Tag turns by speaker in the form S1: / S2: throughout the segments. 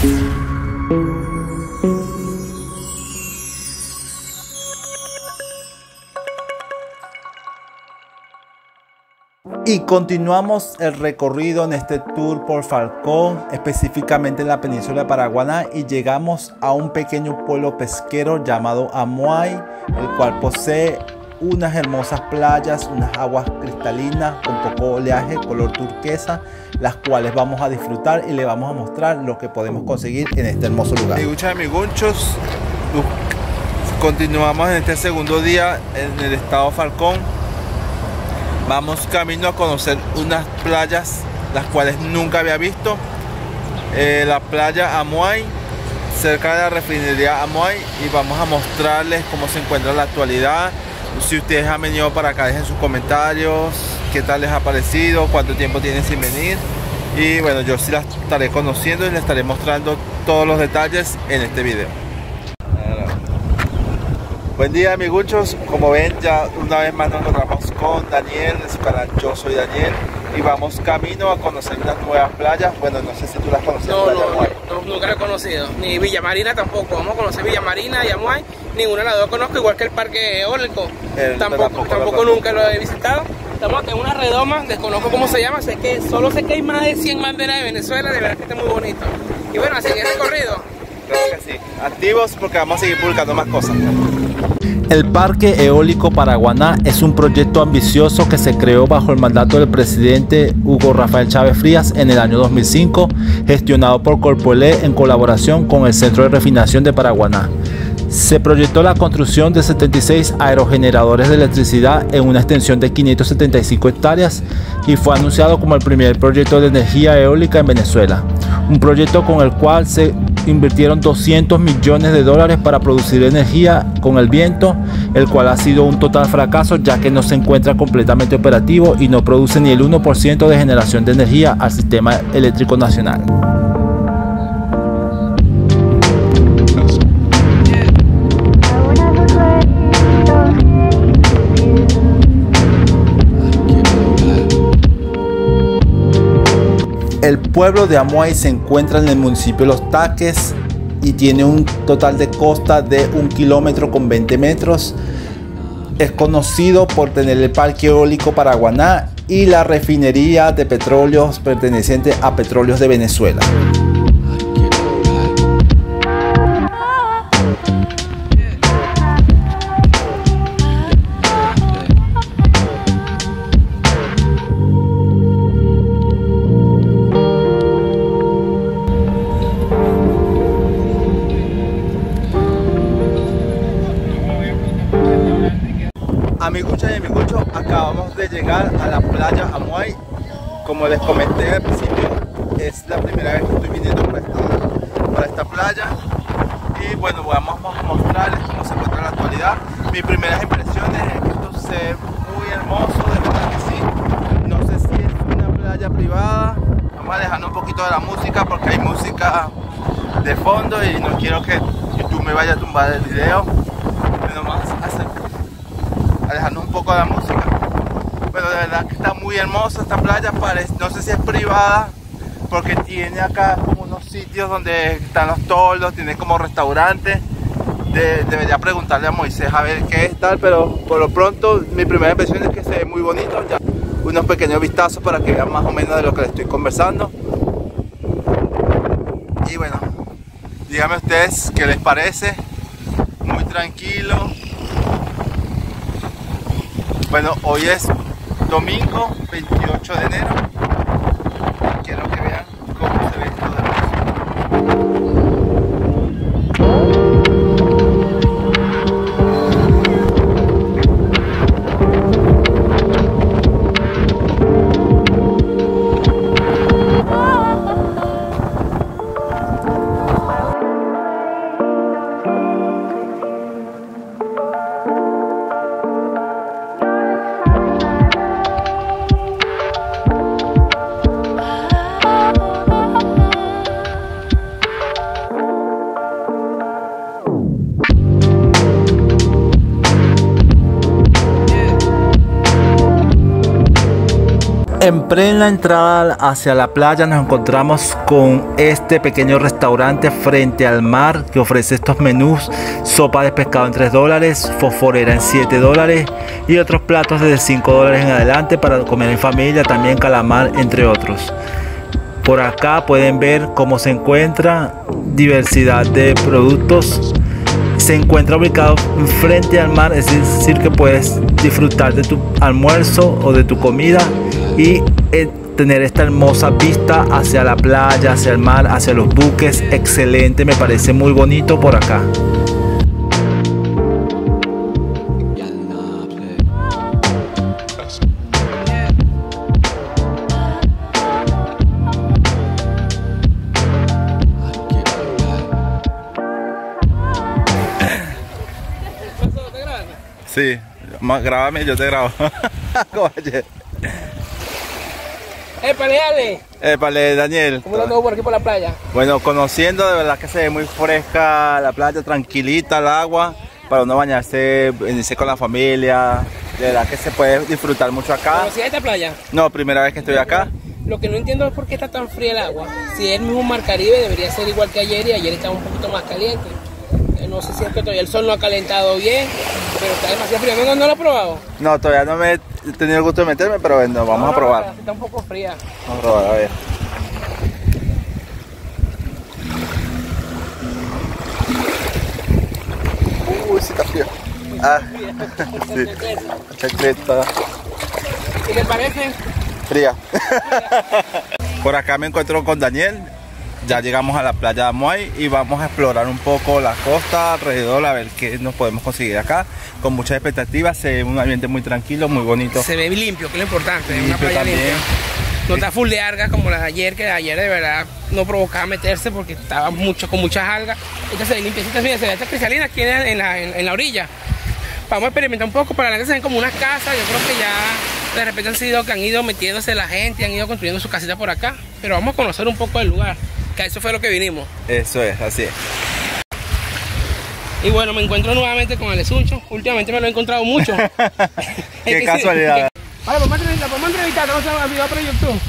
S1: Y continuamos el recorrido en este tour por Falcón, específicamente en la península de Paraguaná, y llegamos a un pequeño pueblo pesquero llamado Amuay, el cual posee unas hermosas playas, unas aguas cristalinas con poco oleaje, color turquesa, las cuales vamos a disfrutar y le vamos a mostrar lo que podemos conseguir en este hermoso lugar.
S2: Miguchas y migunchos, continuamos en este segundo día en el estado Falcón. Vamos camino a conocer unas playas las cuales nunca había visto. La playa Amuay, cerca de la refinería Amuay, y vamos a mostrarles cómo se encuentra en la actualidad. Si ustedes han venido para acá, dejen sus comentarios, qué tal les ha parecido, cuánto tiempo tienen sin venir. Y bueno, yo sí las estaré conociendo y les estaré mostrando todos los detalles en este video. Buen día, amiguchos. Como ven, ya una vez más nos encontramos con Daniel de su canal Yo Soy Daniel, y vamos camino a conocer unas nuevas playas. Bueno, no sé si tú las conoces.
S3: No, nunca la he conocido, ni Villa Marina tampoco. Vamos a conocer Villa Marina y Amuay, ninguna de las dos conozco, igual que el parque eólico. Tampoco nunca lo he visitado. Estamos en una redoma, desconozco cómo se llama, solo sé que hay más de 100 banderas de Venezuela, de verdad que está muy bonito. Y bueno, así que el recorrido.
S2: Claro que sí, activos porque vamos a seguir publicando más cosas.
S1: El Parque Eólico Paraguaná es un proyecto ambicioso que se creó bajo el mandato del presidente Hugo Rafael Chávez Frías en el año 2005, gestionado por Corpoelec en colaboración con el Centro de Refinación de Paraguaná. Se proyectó la construcción de 76 aerogeneradores de electricidad en una extensión de 575 hectáreas y fue anunciado como el primer proyecto de energía eólica en Venezuela. Un proyecto con el cual se invirtieron 200 millones de dólares para producir energía con el viento, el cual ha sido un total fracaso ya que no se encuentra completamente operativo y no produce ni el 1% de generación de energía al sistema eléctrico nacional. El pueblo de Amuay se encuentra en el municipio de Los Taques y tiene un total de costa de 1 kilómetro con 20 metros. Es conocido por tener el Parque Eólico Paraguaná y la refinería de petróleos perteneciente a Petróleos de Venezuela.
S2: Amiguchas y amiguchos, acabamos de llegar a la playa Amuay. Como les comenté al principio, es la primera vez que estoy viniendo para esta playa. Y bueno, vamos a mostrarles cómo se encuentra en la actualidad. Mis primeras impresiones es que esto se ve muy hermoso, de verdad que sí. No sé si es una playa privada. Vamos a alejarnos un poquito de la música porque hay música de fondo y no quiero que YouTube me vaya a tumbar el video. Nomás alejando un poco de la música. Pero de verdad que está muy hermosa esta playa. No sé si es privada porque tiene acá como unos sitios donde están los toldos, tiene como restaurantes. Debería preguntarle a Moisés a ver qué es tal, pero por lo pronto mi primera impresión es que se ve muy bonito. Ya unos pequeños vistazos para que vean más o menos de lo que les estoy conversando. Y bueno, díganme ustedes qué les parece. Muy tranquilo. Bueno, hoy es domingo 28 de enero. Quiero que vean cómo se ve todo hermoso.
S1: En plena entrada hacia la playa nos encontramos con este pequeño restaurante frente al mar que ofrece estos menús: sopa de pescado en $3, fosforera en $7 y otros platos desde $5 en adelante para comer en familia, también calamar, entre otros. Por acá pueden ver cómo se encuentra diversidad de productos. Se encuentra ubicado frente al mar, es decir que puedes disfrutar de tu almuerzo o de tu comida y tener esta hermosa vista hacia la playa, hacia el mar, hacia los buques. Excelente, me parece muy bonito por acá.
S2: Sí, grábame, yo te grabo.
S3: Épale,
S2: Daniel.
S3: ¿Cómo está todo por aquí por la playa?
S2: Bueno, conociendo, de verdad que se ve muy fresca la playa, tranquilita el agua, para uno bañarse, venirse con la familia. De verdad que se puede disfrutar mucho acá.
S3: ¿Conocías esta playa?
S2: No, primera vez que estoy acá.
S3: Lo que no entiendo es por qué está tan fría el agua. Si es el mismo mar Caribe, debería ser igual que ayer, y ayer estaba un poquito más caliente. No sé si es que todavía el sol no ha calentado bien, pero está demasiado frío. ¿No lo has probado?
S2: No, todavía no me he tenido el gusto de meterme, pero bueno, vamos a probar.
S3: Está un poco fría.
S2: Vamos a probar, a ver. Uy, sí está frío. Ah, sí. Chacleta.
S3: ¿Qué te parece?
S2: Fría. Por acá me encuentro con Daniel. Ya llegamos a la playa de Amuay y vamos a explorar un poco la costa alrededor, a ver qué nos podemos conseguir acá. Con muchas expectativas, se ve un ambiente muy tranquilo, muy bonito.
S3: Se ve limpio, que es lo importante,
S2: limpio,
S3: una playa
S2: también
S3: limpia. No está full de algas como las de ayer, que de ayer de verdad no provocaba meterse porque estaba con muchas algas. Esta se ve limpiecita, se ve esta cristalina aquí en la orilla. Vamos a experimentar un poco. Para adelante se ven como unas casas. Yo creo que ya de repente han ido metiéndose la gente, han ido construyendo su casita por acá. Pero vamos a conocer un poco del lugar, que a eso fue lo que vinimos.
S2: Eso es, así es.
S3: Y bueno, me encuentro nuevamente con Alesuncho. Últimamente me lo he encontrado mucho.
S2: Qué casualidad.
S3: Vale, vamos a entrevistar, vamos a video por YouTube.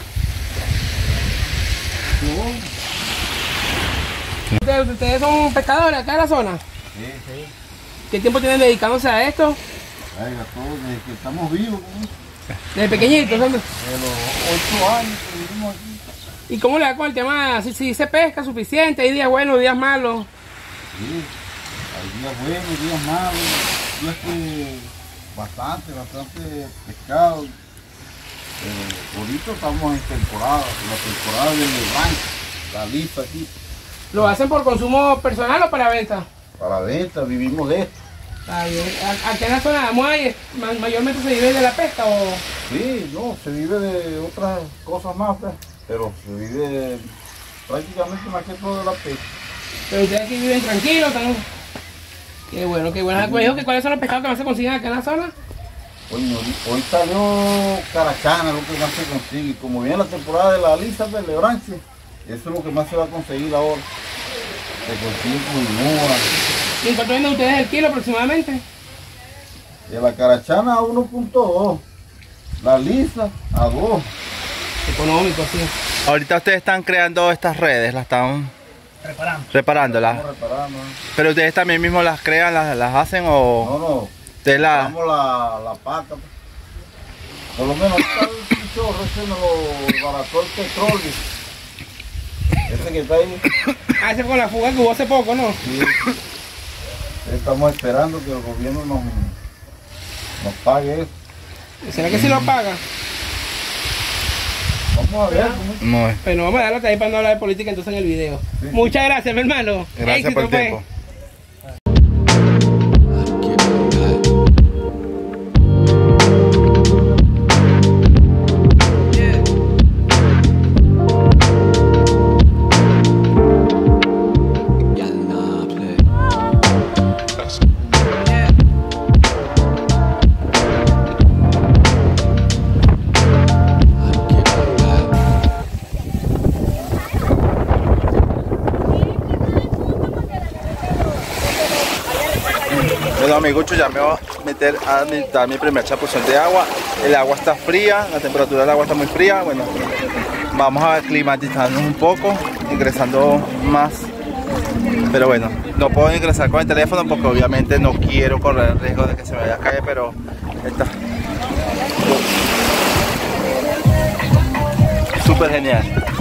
S3: ¿Ustedes son pescadores acá en la zona?
S4: Sí, sí.
S3: ¿Qué tiempo tienen dedicándose a esto?
S4: Desde que estamos vivos,
S3: Desde pequeñitos.
S4: de los 8 años que vivimos aquí.
S3: ¿Y cómo le da con el tema? Si se pesca suficiente, hay días buenos, días malos.
S4: Sí, hay días buenos, días malos, días que bastante pescado. Ahorita estamos en temporada, la temporada del blanco, la lista aquí.
S3: ¿Lo hacen por consumo personal o para venta?
S4: Para venta, vivimos de esto.
S3: Está bien. ¿Aquí en la zona de Amuay mayormente se vive de la pesca o...?
S4: Sí, no, se vive de otras cosas más, pues, pero se vive prácticamente más que todo de la pesca.
S3: Pero ustedes aquí viven tranquilos, están... Qué bueno, qué bueno. ¿Me dijo que cuáles son los pescados que más se consiguen acá en la zona?
S4: Hoy salió carachana, lo que más se consigue. Como viene la temporada de la lisa del lebranche, eso es lo que más se va a conseguir ahora. Se consigue con limoa.
S3: ¿Y en cuánto venden ustedes el kilo aproximadamente?
S4: De la carachana a 1.2, la lisa a 2.
S3: Económico, sí.
S2: Ahorita ustedes están creando estas redes, las están reparándolas.
S4: Estamos reparando.
S2: Pero ustedes también mismos las crean, las hacen o...
S4: No,
S2: ustedes
S4: damos la pata. Pues. Por lo menos está el pichorro, ese nos lo barató el petróleo. Ese que está ahí.
S3: Ah, ese con la fuga que hubo hace poco, ¿no?
S4: Sí. Estamos esperando que el gobierno nos pague eso.
S3: ¿Será que sí lo paga?
S4: Vamos a ver.
S2: No.
S3: Bueno, vamos a darle hasta ahí para no hablar de política entonces en el video. Sí. Muchas gracias, mi hermano.
S2: Gracias por el tiempo. Bueno, amigucho, ya meter a dar mi primer chapuzón de agua. El agua está fría, la temperatura del agua está muy fría. Bueno, vamos a climatizarnos un poco, ingresando más. Pero bueno, no puedo ingresar con el teléfono porque obviamente no quiero correr el riesgo de que se me vaya a caer, pero está súper genial.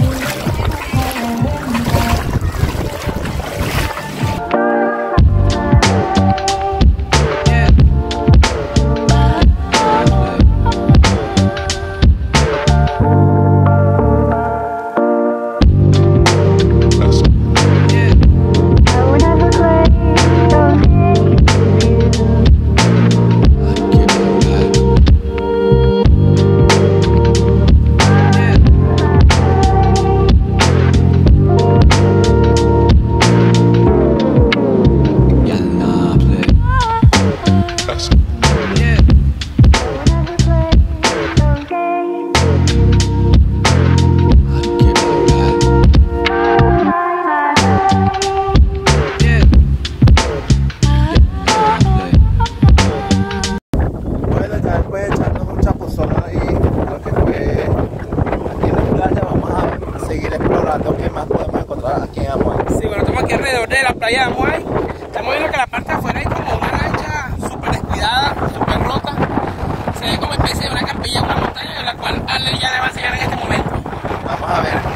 S2: ¿Qué más podemos encontrar aquí en Amuay?
S3: Sí, bueno, estamos aquí alrededor de la playa de Amuay. Estamos viendo que la parte de afuera hay como una lancha súper descuidada, súper rota. Se ve como especie de una capilla, una montaña, en la cual Ale ya le va a enseñar en este momento.
S2: Vamos a ver.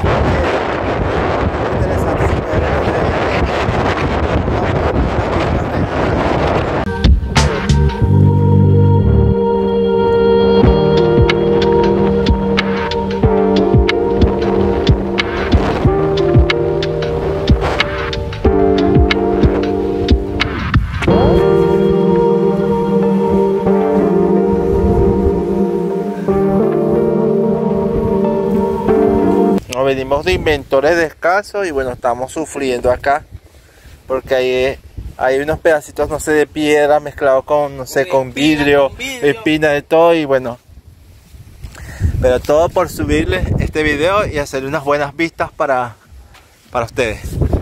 S2: Venimos de Inventores Descalzos y bueno, estamos sufriendo acá porque hay unos pedacitos, no sé, de piedra mezclados con, no sé, con vidrio, espina de todo, y bueno, pero todo por subirles este video y hacerle unas buenas vistas para ustedes.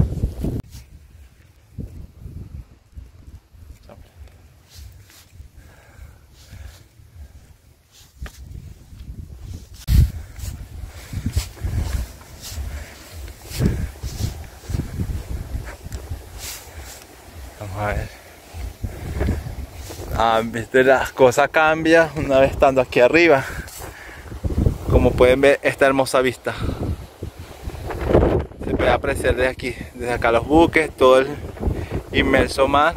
S2: Vamos a ver. Viste, las cosas cambian una vez estando aquí arriba. Como pueden ver, esta hermosa vista se puede apreciar desde aquí, desde acá los buques, todo el inmenso mar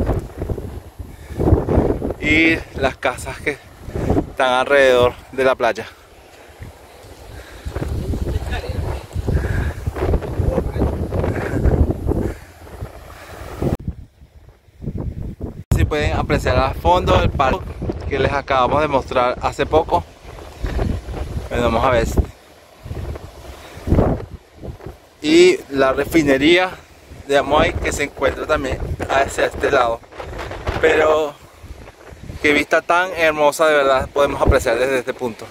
S2: y las casas que están alrededor de la playa. Si pueden apreciar a fondo el parque que les acabamos de mostrar hace poco. Bueno, vamos a ver. Y la refinería de Amuay, que se encuentra también hacia este lado. Pero qué vista tan hermosa, de verdad, podemos apreciar desde este punto.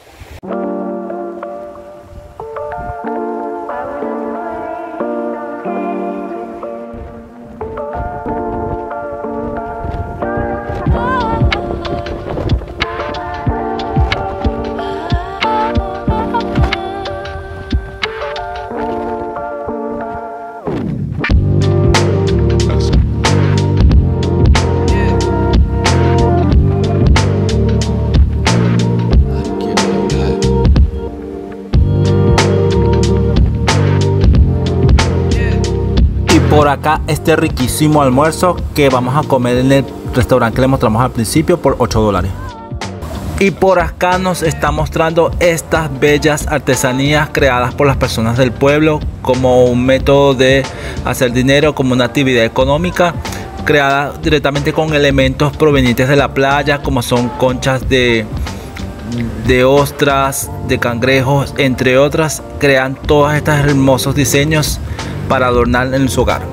S2: Por acá este riquísimo almuerzo que vamos a comer en el restaurante que les mostramos al principio por $8. Y por acá nos está mostrando estas bellas artesanías creadas por las personas del pueblo como un método de hacer dinero, como una actividad económica creada directamente con elementos provenientes de la playa, como son conchas de ostras, de cangrejos, entre otras. Crean todos estos hermosos diseños para adornar en su hogar.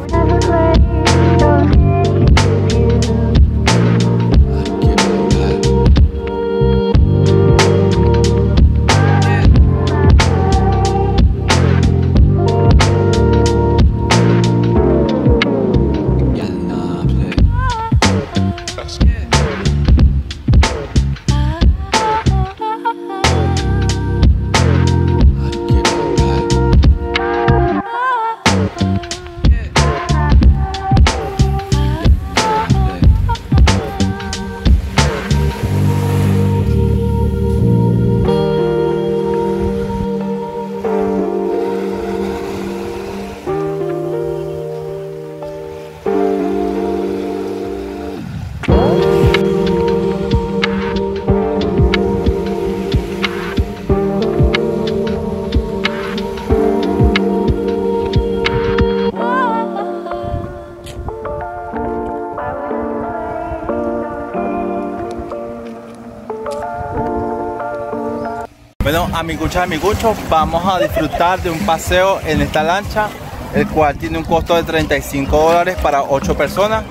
S2: amiguchos, vamos a disfrutar de un paseo en esta lancha, el cual tiene un costo de $35 para 8 personas.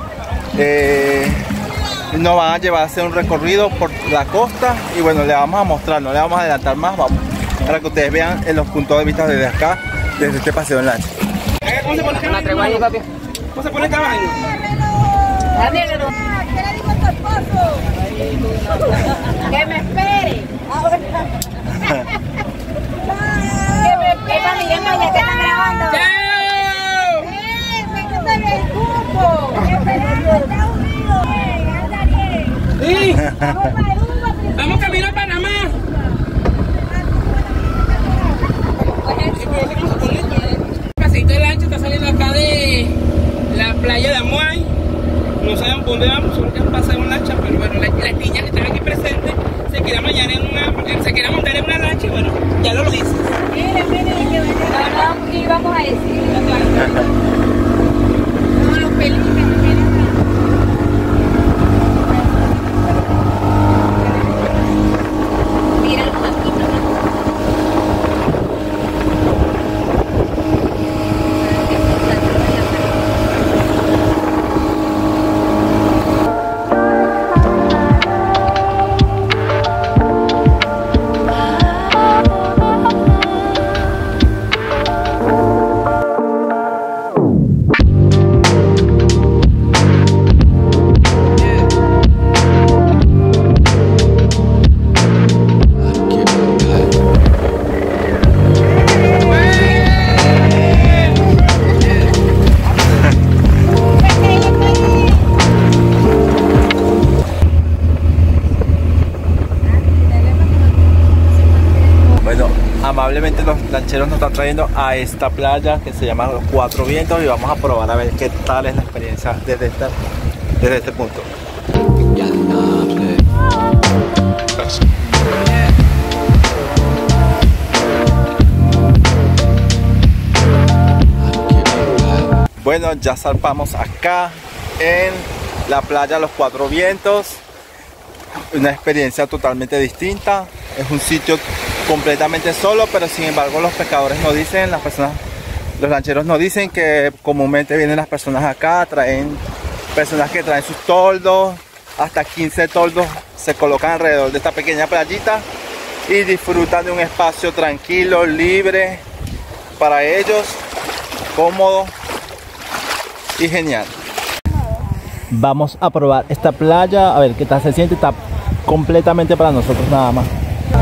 S2: Nos van a llevar a hacer un recorrido por la costa y bueno, le vamos a mostrar, no le vamos a adelantar más, vamos para que ustedes vean en los puntos de vista desde acá, desde este paseo en lancha.
S3: ¿Cómo se pone esta vaina, papi? ¿Cómo se pone esta vaina?
S5: ¿Qué le digo a tu esposo? Que me espere. Que me espere, ya te están grabando.
S3: ¡Chao!
S5: ¡Me el cupo!
S3: ¡Sí! ¡Vamos camino a Panamá! El paseito de lancha está saliendo acá de la playa de Amuay. No sabemos dónde vamos, solo que es un paseo en lancha, pero bueno, las niñas que están aquí presentes se quieren montar en una lancha y bueno, ya lo dices.
S5: Mire, que vamos a decir. No, los pelitos.
S2: Amablemente los lancheros nos están trayendo a esta playa que se llama Los Cuatro Vientos y vamos a probar a ver qué tal es la experiencia desde este punto. Bueno, ya zarpamos acá en la playa Los Cuatro Vientos. Una experiencia totalmente distinta. Es un sitio completamente solo, pero sin embargo los pescadores nos dicen, los lancheros nos dicen que comúnmente vienen las personas acá, personas que traen sus toldos, hasta 15 toldos se colocan alrededor de esta pequeña playita y disfrutan de un espacio tranquilo, libre para ellos, cómodo y genial. Vamos a probar esta playa, a ver qué tal se siente. Está completamente para nosotros nada más.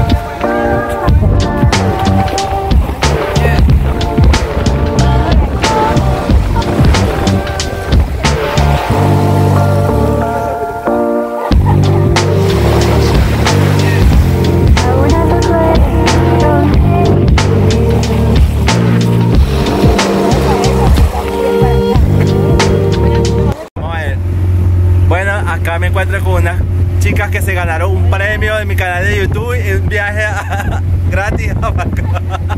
S2: Acá me encuentro con unas chicas que se ganaron un premio de mi canal de YouTube y un viaje gratis a Falcón.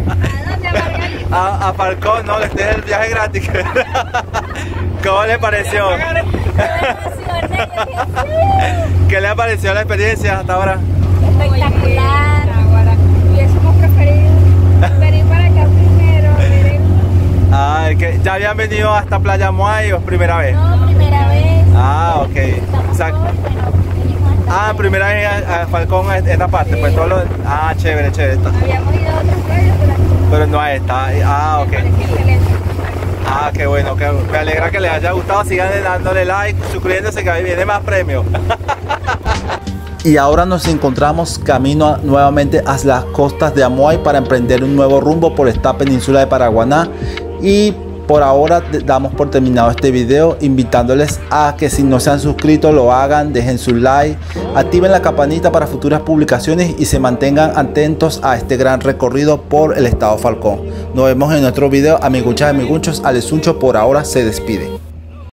S2: A Falcón, no, este es el viaje gratis. ¿Cómo le pareció? ¿Qué le pareció la experiencia hasta ahora?
S5: Espectacular. Y eso hemos preferido venir para acá primero.
S2: Ah, que ¿ya habían venido a esta playa Amuay o es primera vez?
S5: No, primera vez.
S2: Ah, ok. Ah, primera vez a Falcón a esta parte, sí. Pues todo lo... Ah, chévere.
S5: Habíamos ido a otras playas,
S2: pero no a esta. Ah, ok. Ah, qué bueno, que me alegra que les haya gustado. Sigan dándole like, suscribiéndose, que ahí viene más premios. Y ahora nos encontramos camino nuevamente hacia las costas de Amuay para emprender un nuevo rumbo por esta península de Paraguaná. Y por ahora damos por terminado este video, invitándoles a que si no se han suscrito lo hagan, dejen su like, activen la campanita para futuras publicaciones y se mantengan atentos a este gran recorrido por el estado Falcón. Nos vemos en otro video, amiguchas y amiguchos. Alesuncho por ahora se despide.